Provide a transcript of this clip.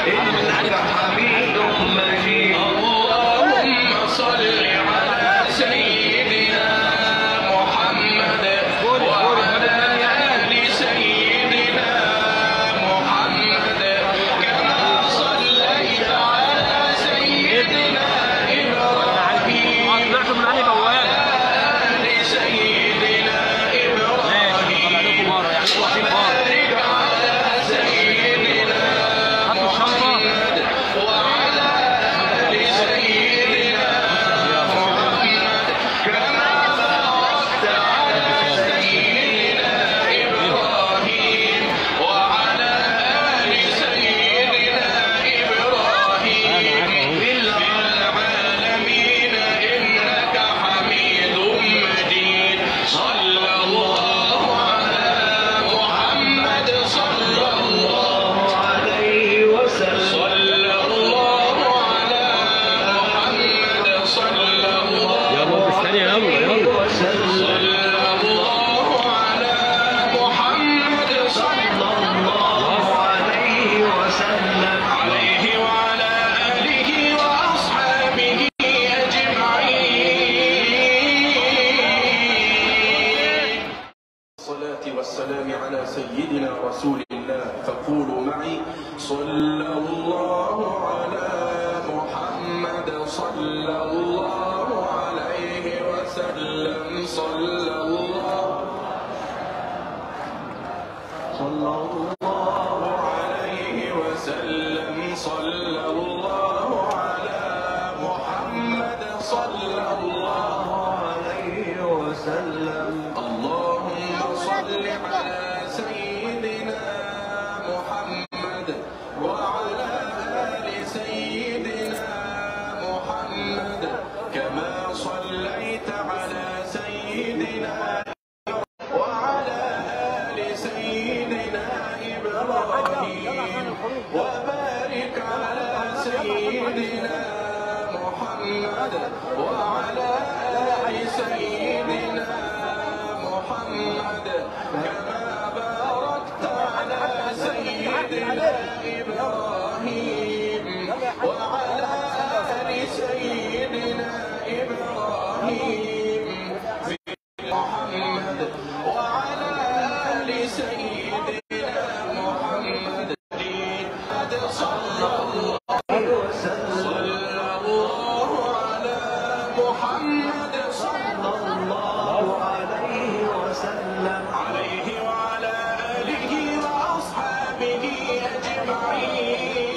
إنك حميد مجيد. اللهم صل على سيدنا محمد وعلى آل سيدنا محمد كما صليت على سيدنا إبراهيم وعلى آل سيدنا إبراهيم وبارك على سيدنا محمد وعلى آل سيدنا محمد كما باركت على سيدنا إبراهيم وعلى آل سيدنا إبراهيم في العالمين إنك حميد مجيد. صلى الله على محمد صلى الله عليه وسلم. صلى الله على محمد صلى الله يلا بالثانية يلا وسلم. صلى الله على محمد صلى الله عليه وسلم عليه وعلى آله وأصحابه أجمعين. الصلاة والسلام على سيدنا رسول الله فقولوا معي صلى الله على محمد صلى الله عليه وسلم. صلى الله عليه وسلم. صلى الله على محمد صلى الله عليه وسلم. اللهم صل على سيدنا محمد وعلى آل سيدنا محمد كما صليت على سيدنا وعلى آل سيدنا إبراهيم وبارك على سيدنا محمد وعلى آل سيدنا محمد كما باركت على سيدنا إبراهيم وعلى آل سيدنا إبراهيم في محمد وعلى آل سيدنا محمد صلى الله عليه وسلم. صلى الله على محمد صلى الله عليه وسلم عليه وعلى آله وأصحابه أجمعين.